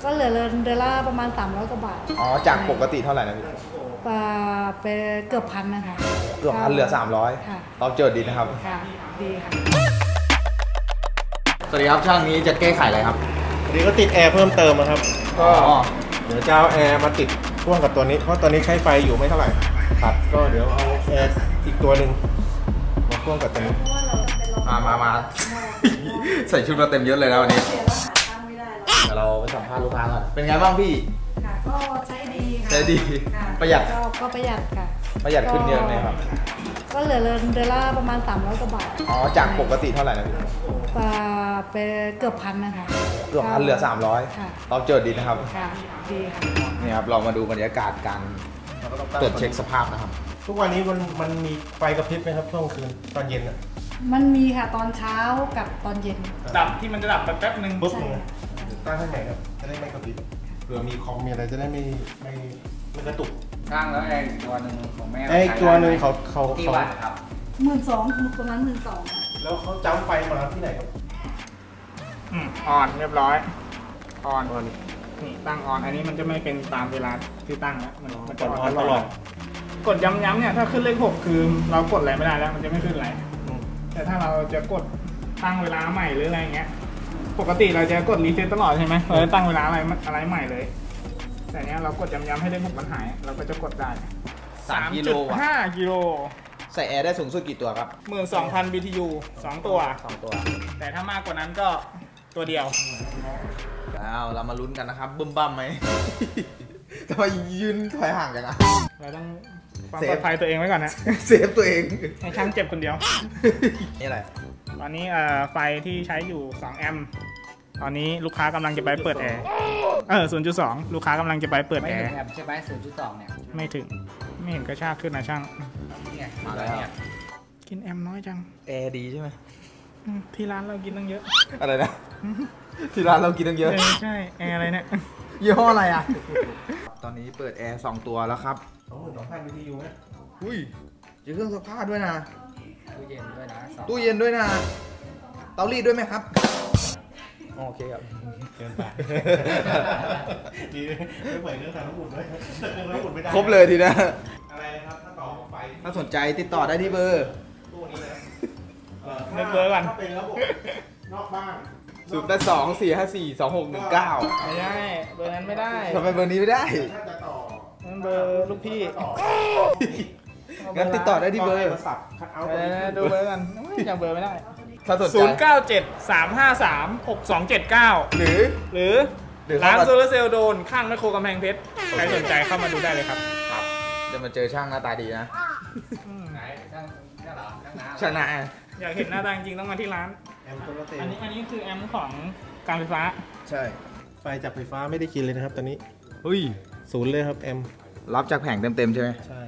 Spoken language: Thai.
ก็เหลือเดือนละประมาณ300 กว่าบาทอ๋อจากปกติเท่าไหร่นะพี่ไปเกือบ1,000นะคะเกือบ1,000เหลือ300 ค่ะเราเจอดีนะครับค่ะดีค่ะสวัสดีครับช่างนี้จะแก้ไขอะไรครับวันนี้ก็ติดแอร์เพิ่มเติมนะครับก็เดี๋ยวจะเอาแอร์มาติดพ่วงกับตัวนี้เพราะตอนนี้ใช้ไฟอยู่ไม่เท่าไหร่ครับก็เดี๋ยวเอาแอร์อีกตัวหนึ่งมาพ่วงกับตัวนี้มาใส่ชุดมาเต็มยศเลยนะวันนี้เดี๋ยวเราไปสัมภาษณ์ลูกค้าก่อนเป็นไงบ้างพี่ค่ะก็ใช้ดีค่ะใช้ดีประหยัดก็ประหยัดค่ะประหยัดขึ้นเยอะไหมครับก็เหลือเดือนละประมาณ300 กว่าบาทอ๋อจากปกติเท่าไหร่นะพี่ไปเกือบ1,000นะคะเกือบ1,000เหลือ300เราเจอดีนะครับค่ะดีค่ะนี่ครับเรามาดูบรรยากาศการตรวจเช็คสภาพนะครับทุกวันนี้มันมีไฟกระพริบไหมครับช่วงคืนตอนเย็นอ่ะมันมีค่ะตอนเช้ากับตอนเย็นดับที่มันจะดับแป๊บนึงปุ๊บตั้งให้ไหนครับจะได้ไม่กระพริบเผื่อมีคอมมีอะไรจะได้ไม่กระตุกตั้งแล้วแอร์อีกตัวหนึ่งของแม่อีกตัวหนึ่งเขากี่วัตต์ครับ 12,000ประมาณ12,000 แล้วเขาจ้ำไฟมาที่ไหนครับออนเรียบร้อยออนนี่ตั้งออนอันนี้มันจะไม่เป็นตามเวลาที่ตั้งแล้วมันจะออนตลอดกดย้ำๆเนี่ยถ้าขึ้นเลข6คือเรากดอะไรไม่ได้แล้วมันจะไม่ขึ้นอะไรแต่ถ้าเราจะกดตั้งเวลาใหม่หรืออะไรเงี้ยปกติเราจะกดรีเซ็ตตลอดใช่ไหมเราจะตั้งเวลาอะไรใหม่เลยแต่เนี้ยเรากดย้ำๆให้เลข6มันหายเราก็จะกดได้ 3 กิโล 5 กิโลใส่แอร์ได้สูงสุดกี่ตัวครับ 12,000 BTU 2 ตัวแต่ถ้ามากกว่านั้นก็ตัวเดียวแล้วเรามาลุ้นกันนะครับบึ้มบั้มไหมทำไมยืนถอยห่างจังอะเราต้องความปลอดภัยตัวเองไว้ก่อนนะเซฟตัวเองให้ช่างเจ็บคนเดียวนี่อะไรตอนนี้ไฟที่ใช้อยู่2แอมป์ตอนนี้ลูกค้ากำลังจะไปเปิดแอร์0.2 ลูกค้ากำลังจะไปเปิดแอร์ใช่ไหม0.2เนี่ยไม่ถึงไม่เห็นกระชากขึ้นนะช่างมาแล้วกินแอมน้อยจังแอร์ดีใช่ไหมที่ร้านเรากินตั้งเยอะอะไรนะที่ร้านเรากินตั้งเยอะใช่แอร์อะไรเนี่ยยี่ห้ออะไรอ่ะตอนนี้เปิดแอร์2 ตัวแล้วครับ 22,000 BTU นะอุ้ยจะเครื่องซักผ้าด้วยนะตู้เย็นด้วยนะตู้เย็นด้วยนะเตารีดด้วยไหมครับโอเคครับเกินไปดีไม่เปิดเครื่องทำน้ำอุ่นด้วยเครื่องน้ำอุ่นไม่ได้ครบเลยทีนะอะไรนะครับถ้าต่อไฟถ้าสนใจติดต่อได้ที่เบอร์ตู้นี้นะเบอร์ก่อนถ้าเป็นระบบนอกบ้าน 082-454-2619 ไม่ได้เบอร์นั้นไม่ได้ทำไมเบอร์นี้ไม่ได้ถ้าจะต่อนั่นเบอร์ลูกพี่งั้นติดต่อได้ที่เบอร์ดูเบอร์กันจำเบอร์ไม่ได้ถ้าสนใจ 097-353-6279หรือร้านโซลาร์เซลล์โดนข้างแมคโครกำแพงเพชรใครสนใจเข้ามาดูได้เลยครับจะมาเจอช่างหน้าตาดีนะไหนช่างหน้าอยากเห็นหน้าตาจริงต้องมาที่ร้านอันนี้คือแอมของการไฟฟ้าใช่ไฟจากไฟฟ้าไม่ได้กินเลยนะครับตอนนี้เฮ้ย 0เลยครับแอมรับจากแผงเต็มๆใช่ไหมใช่